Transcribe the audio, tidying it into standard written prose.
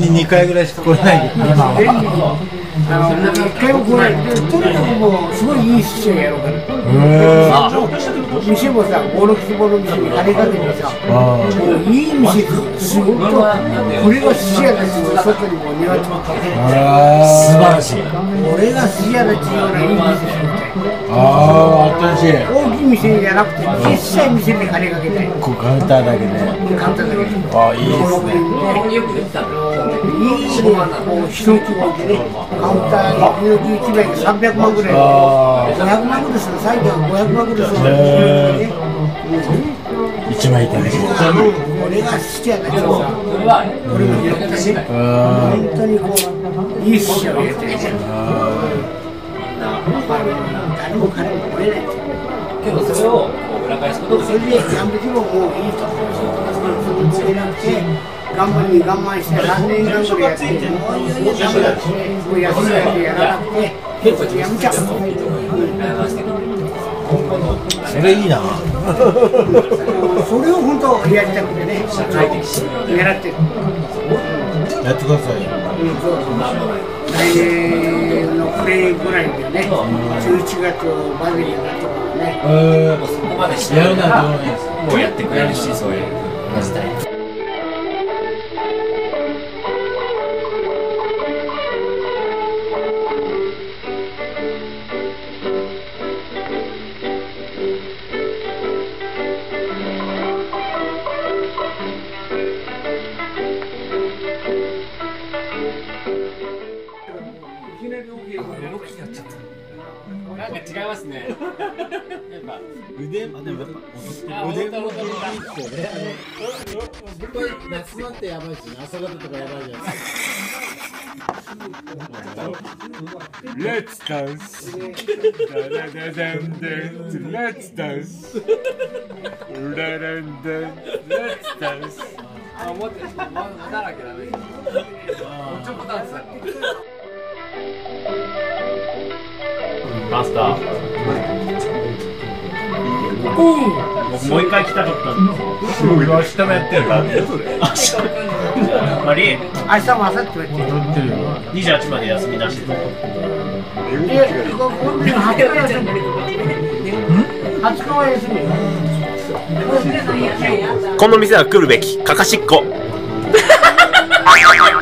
に2回ぐらいしか来れないけど、1 回も来ない。とにかくもうすごいいい寿司をやろうから。店もさ、5、6坪の店に金かけてさ、もういい店すごいと、これが寿司屋だっていう外にもう庭つまって、素晴らしい。 これが寿司屋だっていうようないい店作りたい。 新しい。 大きい店じゃなくて、小さい店で金かけたい。 カウンターだけで。 カウンターだけで。 いいですね。 いいね、こう一規模でね、カウンターの11枚で300万ぐらい、500万ぐらいする、最後は500万ぐらいする。 1枚いただけ。 これが好きやな、今日さ、これも広くてね、本当にこう、いい寿司を入れてね、誰も彼も来れない。 けどそれを裏返すことがそれで、やめてももういいと。それなくて我慢して3年間ぐらいやってもうダメだってもう休みだけやらなくてやめちゃう。 それいいな。 それを本当やりたくてね、狙ってる。 やってくださいよ。 来年の暮れぐらいでね、11月までにやってからね。 そこまでしてやるならどうですか。 もうやってくれるし、そういう同じタイプ。なんか違いますね。やっぱ腕もでもやっぱ腕もいいですよね。これ夏場ってやばいですね。朝方とかやばいじゃないですか。Let's dance. Let's dance. Let's dance. あ、持ってる。まだらけダメ。ちょっとダンス。マスター。僕もう一回来たかったんですよ。明日もやってるから。マリー。 明日も明後日もやってる。 28まで休みなしで。 20日は休み。 この店は来るべき。かかしっこ。